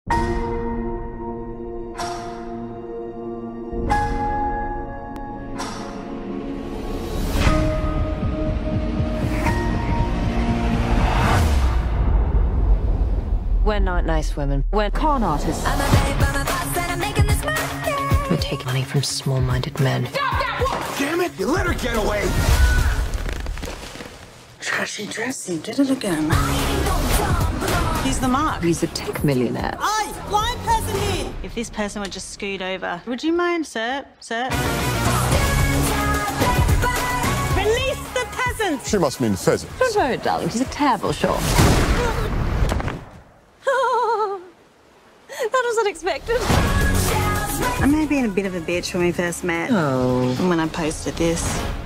We're not nice women. We're con artists. We take money from small-minded men. Stop that woman! Damn it! You let her get away! Trashy dress, you did it again. He's the mark. He's a tech millionaire. Aye, blind person here! If this person would just scoot over. Would you mind, sir? Sir? Release the peasants! She must mean pheasants. Don't worry, darling. She's a terrible shot. That was unexpected. I may have been a bit of a bitch when we first met. Oh. And when I posted this.